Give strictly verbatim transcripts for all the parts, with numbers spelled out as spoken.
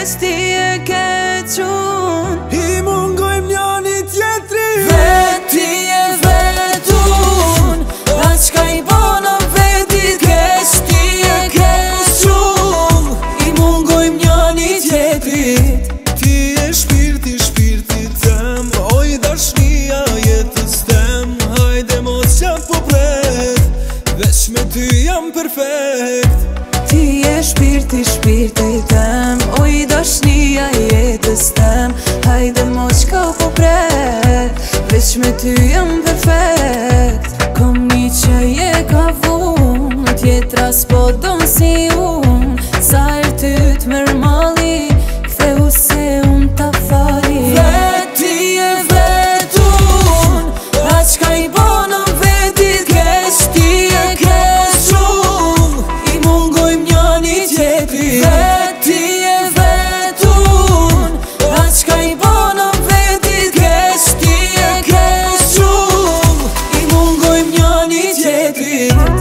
kesh ti e ke qun. I mungojmë njani tjetri. Vet ti e vetun, atë qka i bona vetit kesh ti e ke qun. I mungojmë njani tjetrit. Ti e shpirti, shpirtit tem, oj dashnia jetës tem. Hajde mos jam po pret, veç me ty jam perfekt. Ti e shpirti, shpirti tem, oj dashnia jetës tem. Hajde mos qka po pret, veç me ty jam perfekt. Kom një që je ka vun, tjetra s'po don si un. Sa er ty t'mer mali, ktheu se un ta fali. Vet ti e vetun, atë qka i bona vetit kesh ti e ke qun. I mungojmë njani tjetri. Vet ti e vetun, atë qka i bona vetit kesh ti e ke qun. I mungojmë njani tjetrit.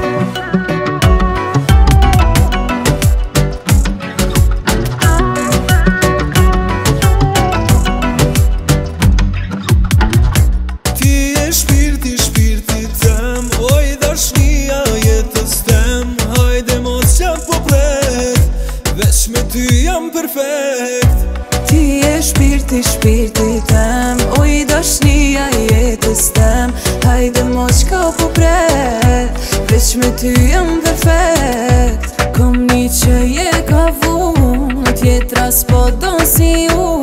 Veç me ty jam perfekt. Ti e shpirti, shpirti tem, oj dashnia jetës tem. Hajde mos qka po pret, veç me ty jam perfekt. Kom një që je ka vun, tjetra s'po don si un.